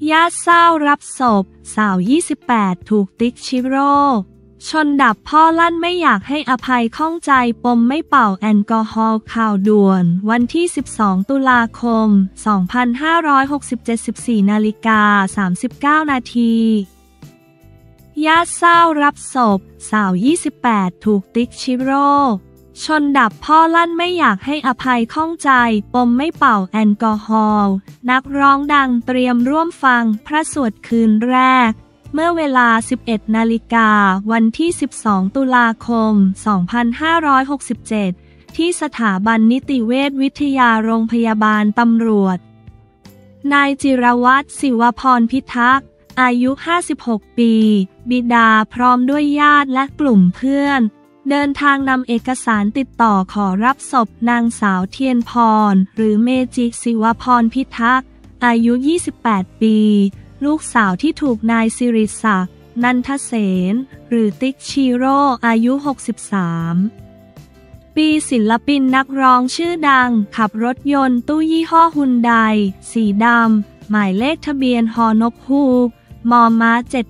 ญาติเศร้ารับศพสาว28ถูกติ๊กชิโร่ชนดับพ่อลั่นไม่อยากให้อภัยข้องใจปมไม่เป่าแอลกอฮอล์ข่าวด่วนวันที่12ตุลาคม2567 14:39 นาทีญาติเศร้ารับศพสาว28ถูกติ๊กชิโร่ชนดับพ่อลั่นไม่อยากให้อภัยข้องใจปมไม่เป่าแอลกอฮอล์นักร้องดังเตรียมร่วมฟังพระสวดคืนแรกเมื่อเวลา 11 นาฬิกาวันที่12ตุลาคม2567ที่สถาบันนิติเวชวิทยาโรงพยาบาลตำรวจนายจิรวัตร ศิวพรพิทักษ์อายุ56ปีบิดาพร้อมด้วยญาติและกลุ่มเพื่อนเดินทางนำเอกสารติดต่อขอรับศพนางสาวเทียนพรหรือเมจิ ศิวพรพิทักษ์อายุ28ปีลูกสาวที่ถูกนายสิริศักดิ์นันทเสนหรือติ๊กชิโร่อายุ63ปีศิลปินนักร้องชื่อดังขับรถยนต์ตู้ยี่ห้อฮุนไดสีดำหมายเลขทะเบียนฮนกฮูกมม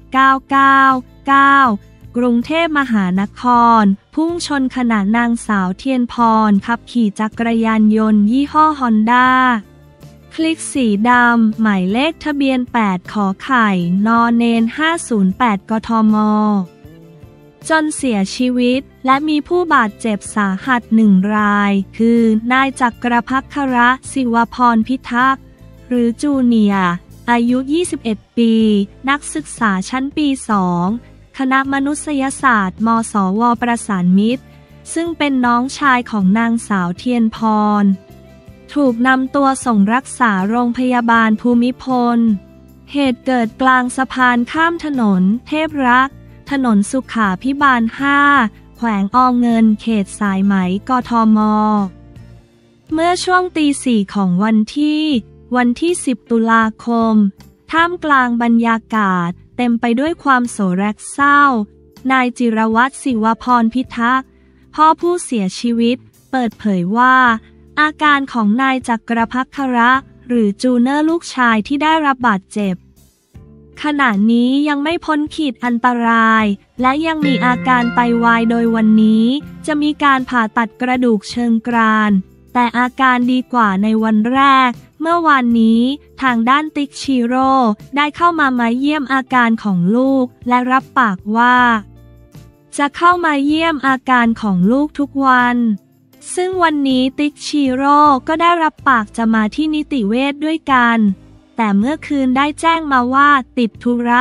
7999กรุงเทพมหานครพุ่งชนขณะนางสาวเทียนพรขับขี่จักรยานยนต์ยี่ห้อฮอนด้าคลิกสีดำหมายเลขทะเบียน8ขอไข่นเนน508กทมจนเสียชีวิตและมีผู้บาดเจ็บสาหัส1รายคือนายจักรภัคระ ศิวพรพิทักษ์หรือจูเนียร์อายุ21ปีนักศึกษาชั้นปี2คณะมนุษยศาสตร์มศว.ประสานมิตรซึ่งเป็นน้องชายของนางสาวเทียนพรถูกนำตัวส่งรักษาโรงพยาบาลภูมิพลเหตุเกิดกลางสะพานข้ามถนนเทพรักษ์ถนนสุขาภิบาล5แขวงอเงินเขตสายไหมกทมเมื่อช่วงตี 4ของวันที่10ตุลาคมท่ามกลางบรรยากาศเต็มไปด้วยความโศกเศร้านายจิรวัตร ศิวพรพิทักษ์พ่อผู้เสียชีวิตเปิดเผยว่าอาการของนายจักรภัคระหรือจูเนอร์ลูกชายที่ได้รับบาดเจ็บขณะนี้ยังไม่พ้นขีดอันตรายและยังมีอาการไตวายโดยวันนี้จะมีการผ่าตัดกระดูกเชิงกรานแต่อาการดีกว่าในวันแรกเมื่อวานนี้ทางด้านติ๊กชิโร่ได้เข้ามาเยี่ยมอาการของลูกและรับปากว่าจะเข้ามาเยี่ยมอาการของลูกทุกวันซึ่งวันนี้ติ๊กชิโร่ก็ได้รับปากจะมาที่นิติเวชด้วยกันแต่เมื่อคืนได้แจ้งมาว่าติดธุระ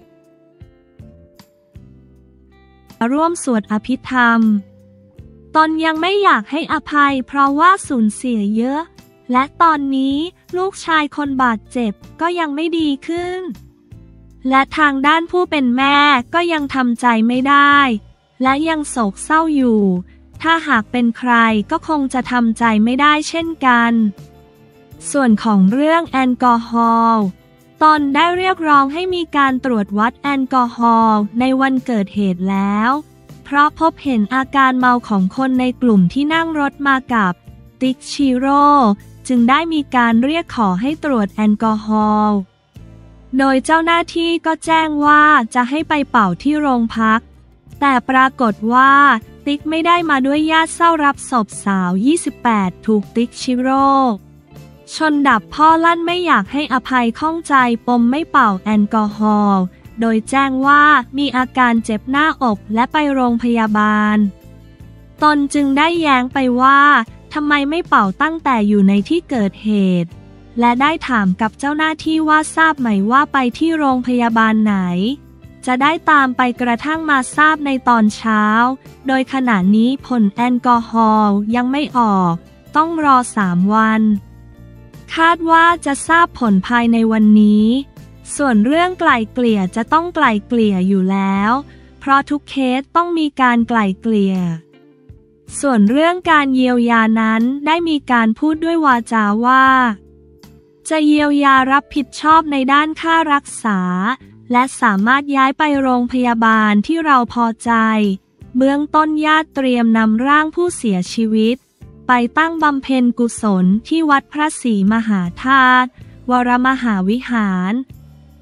ร่วมสวดอภิธรรมตนยังไม่อยากให้อภัยเพราะว่าสูญเสียเยอะและตอนนี้ลูกชายคนบาดเจ็บก็ยังไม่ดีขึ้นและทางด้านผู้เป็นแม่ก็ยังทำใจไม่ได้และยังโศกเศร้าอยู่ถ้าหากเป็นใครก็คงจะทำใจไม่ได้เช่นกันส่วนของเรื่องแอลกอฮอล์ตนได้เรียกร้องให้มีการตรวจวัดแอลกอฮอล์ในวันเกิดเหตุแล้วเพราะพบเห็นอาการเมาของคนในกลุ่มที่นั่งรถมากับติ๊กชิโร่จึงได้มีการเรียกขอให้ตรวจแอลกอฮอล์โดยเจ้าหน้าที่ก็แจ้งว่าจะให้ไปเป่าที่โรงพักแต่ปรากฏว่าติ๊กไม่ได้มาด้วยญาติเศร้ารับศพสาว28ถูกติ๊กชิโร่ชนดับพ่อลั่นไม่อยากให้อภัยข้องใจปมไม่เป่าแอลกอฮอล์โดยแจ้งว่ามีอาการเจ็บหน้าอกและไปโรงพยาบาลตนจึงได้แย้งไปว่าทำไมไม่เป่าตั้งแต่อยู่ในที่เกิดเหตุและได้ถามกับเจ้าหน้าที่ว่าทราบไหมว่าไปที่โรงพยาบาลไหนจะได้ตามไปกระทั่งมาทราบในตอนเช้าโดยขณะนี้ผลแอลกอฮอล์ยังไม่ออกต้องรอ3 วันคาดว่าจะทราบผลภายในวันนี้ส่วนเรื่องไกล่เกลี่ยจะต้องไกล่เกลี่ยอยู่แล้วเพราะทุกเคสต้องมีการไกล่เกลี่ยส่วนเรื่องการเยียวยานั้นได้มีการพูดด้วยวาจาว่าจะเยียวยารับผิดชอบในด้านค่ารักษาและสามารถย้ายไปโรงพยาบาลที่เราพอใจเบื้องต้นญาติเตรียมนำร่างผู้เสียชีวิตไปตั้งบำเพ็ญกุศลที่วัดพระศรีมหาธาตุวรมหาวิหาร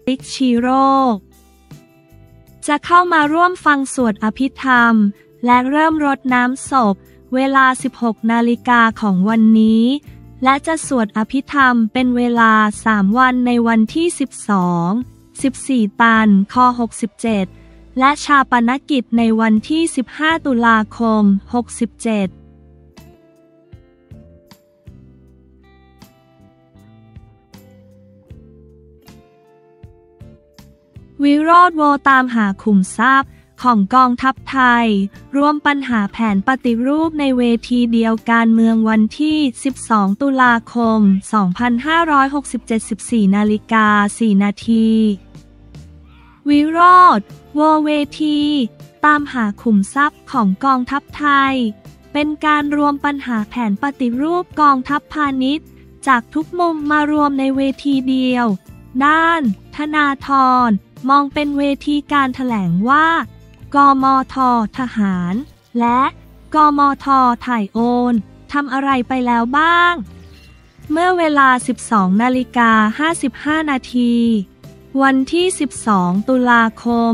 ติ๊กชิโร่จะเข้ามาร่วมฟังสวดอภิธรรมและเริ่มรดน้ำศพเวลา 16 นาฬิกาของวันนี้และจะสวดอภิธรรมเป็นเวลา 3 วันในวันที่ 12 14 ตันค67และชาปนกิจในวันที่ 15 ตุลาคม 67วิโรจน์โวตามหาขุมทรัพย์ของกองทัพไทยรวมปัญหาแผนปฏิรูปในเวทีเดียวการเมืองวันที่ 12 ตุลาคม 2567 14 นาฬิกา 4 นาทีวิโรจน์โวเวทีตามหาขุมทรัพย์ของกองทัพไทยเป็นการรวมปัญหาแผนปฏิรูปกองทัพพาณิชย์จากทุกมุมมารวมในเวทีเดียวด้านธนาธรมองเป็นเวทีการแถลงว่ากมท.ทหารและกมท.ถ่ายโอนทำอะไรไปแล้วบ้างเมื่อเวลา 12 นาฬิกา 55 นาทีวันที่ 12 ตุลาคม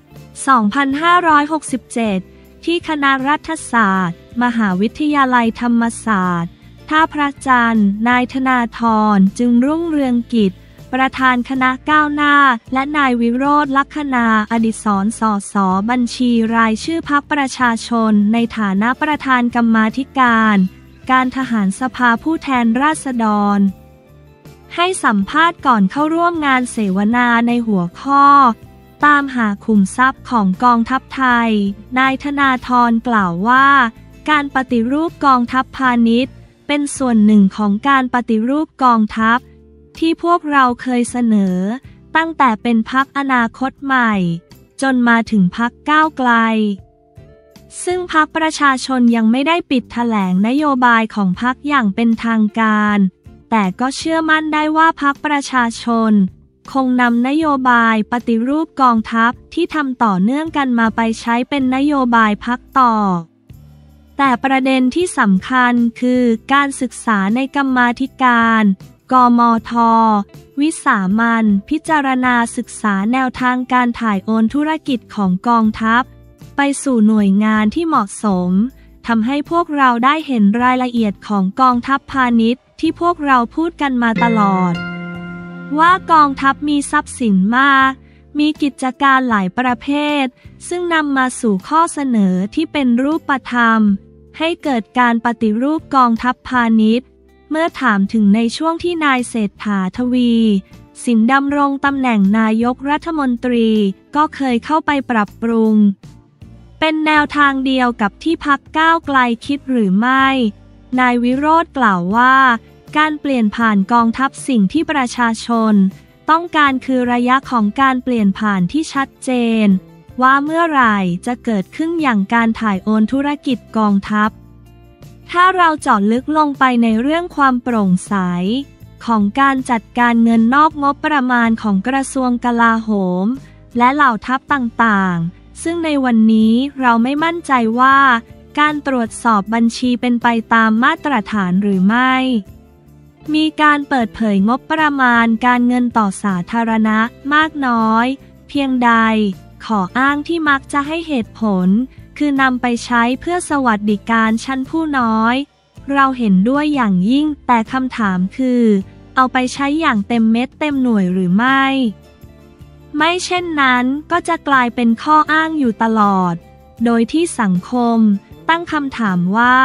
2567 ที่คณะรัฐศาสตร์มหาวิทยาลัยธรรมศาสตร์ท่าพระจันทร์นายธนาธรจึงรุ่งเรืองกิจประธานคณะก้าวหน้าและนายวิโรจน์ลัคนาอดิศร สส.บัญชีรายชื่อพรรคประชาชนในฐานะประธานกรรมาธิการการทหารสภาผู้แทนราษฎรให้สัมภาษณ์ก่อนเข้าร่วมงานเสวนาในหัวข้อตามหาขุมทรัพย์ของกองทัพไทยนายธนาธรกล่าวว่าการปฏิรูปกองทัพพาณิชย์เป็นส่วนหนึ่งของการปฏิรูปกองทัพที่พวกเราเคยเสนอตั้งแต่เป็นพรรคอนาคตใหม่จนมาถึงพรรคก้าวไกลซึ่งพรรคประชาชนยังไม่ได้ปิดแถลงนโยบายของพรรคอย่างเป็นทางการแต่ก็เชื่อมั่นได้ว่าพรรคประชาชนคงนำนโยบายปฏิรูปกองทัพที่ทำต่อเนื่องกันมาไปใช้เป็นนโยบายพรรคต่อแต่ประเด็นที่สำคัญคือการศึกษาในกรรมาธิการกมท.วิสามัญพิจารณาศึกษาแนวทางการถ่ายโอนธุรกิจของกองทัพไปสู่หน่วยงานที่เหมาะสมทำให้พวกเราได้เห็นรายละเอียดของกองทัพพาณิชย์ที่พวกเราพูดกันมาตลอดว่ากองทัพมีทรัพย์สินมากมีกิจการหลายประเภทซึ่งนำมาสู่ข้อเสนอที่เป็นรูปธรรมให้เกิดการปฏิรูปกองทัพพาณิชย์เมื่อถามถึงในช่วงที่นายเศรษฐา ทวีสินดำรงตำแหน่งนายกรัฐมนตรีก็เคยเข้าไปปรับปรุงเป็นแนวทางเดียวกับที่พรรคก้าวไกลคิดหรือไม่นายวิโรจน์กล่าวว่าการเปลี่ยนผ่านกองทัพสิ่งที่ประชาชนต้องการคือระยะของการเปลี่ยนผ่านที่ชัดเจนว่าเมื่อไหร่จะเกิดขึ้นอย่างการถ่ายโอนธุรกิจกองทัพถ้าเราเจาะลึกลงไปในเรื่องความโปร่งใสของการจัดการเงินนอกงบประมาณของกระทรวงกลาโหมและเหล่าทัพต่างๆซึ่งในวันนี้เราไม่มั่นใจว่าการตรวจสอบบัญชีเป็นไปตามมาตรฐานหรือไม่มีการเปิดเผยงบประมาณการเงินต่อสาธารณะมากน้อยเพียงใดขออ้างที่มักจะให้เหตุผลคือนำไปใช้เพื่อสวัสดิการชั้นผู้น้อยเราเห็นด้วยอย่างยิ่งแต่คำถามคือเอาไปใช้อย่างเต็มเม็ดเต็มหน่วยหรือไม่เช่นนั้นก็จะกลายเป็นข้ออ้างอยู่ตลอดโดยที่สังคมตั้งคำถามว่า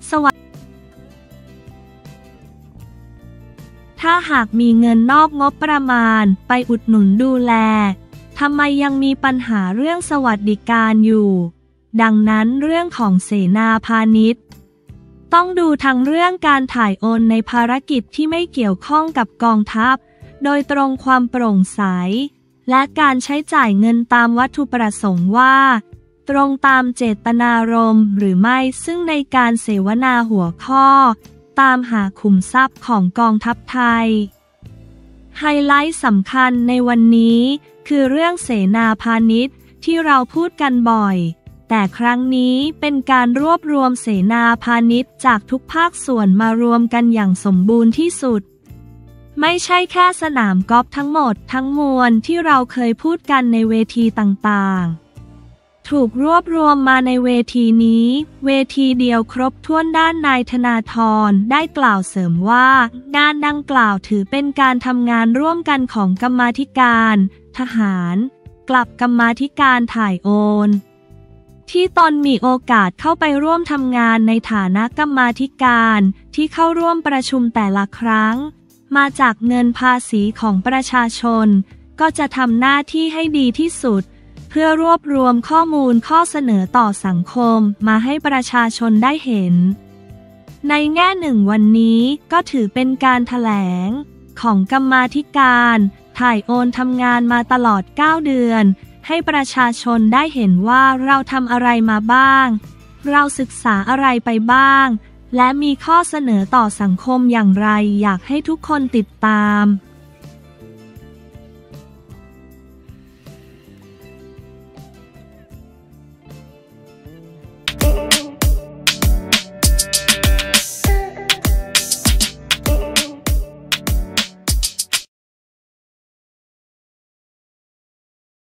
ถ้าหากมีเงินนอกงบประมาณไปอุดหนุนดูแลทำไมยังมีปัญหาเรื่องสวัสดิการอยู่ดังนั้นเรื่องของเสนาพาณิชย์ต้องดูทั้งเรื่องการถ่ายโอนในภารกิจที่ไม่เกี่ยวข้องกับกองทัพโดยตรงความโปร่งใสและการใช้จ่ายเงินตามวัตถุประสงค์ว่าตรงตามเจตนารมณ์หรือไม่ซึ่งในการเสวนาหัวข้อตามหาขุมทรัพย์ของกองทัพไทยไฮไลท์สำคัญในวันนี้คือเรื่องเสนาพาณิชย์ที่เราพูดกันบ่อยแต่ครั้งนี้เป็นการรวบรวมเสนาพาณิชย์จากทุกภาคส่วนมารวมกันอย่างสมบูรณ์ที่สุดไม่ใช่แค่สนามกอล์ฟทั้งหมดทั้งมวลที่เราเคยพูดกันในเวทีต่างๆถูกรวบรวมมาในเวทีนี้เวทีเดียวครบถ้วนด้านนายธนาธรได้กล่าวเสริมว่างานดังกล่าวถือเป็นการทำงานร่วมกันของกรรมาธิการทหารกับกรรมาธิการถ่ายโอนที่ตนมีโอกาสเข้าไปร่วมทำงานในฐานะกรรมาธิการที่เข้าร่วมประชุมแต่ละครั้งมาจากเงินภาษีของประชาชนก็จะทำหน้าที่ให้ดีที่สุดเพื่อรวบรวมข้อมูลข้อเสนอต่อสังคมมาให้ประชาชนได้เห็นในแง่หนึ่งวันนี้ก็ถือเป็นการแถลงของกรรมาธิการถ่ายโอนทำงานมาตลอด9เดือนให้ประชาชนได้เห็นว่าเราทำอะไรมาบ้างเราศึกษาอะไรไปบ้างและมีข้อเสนอต่อสังคมอย่างไรอยากให้ทุกคนติดตาม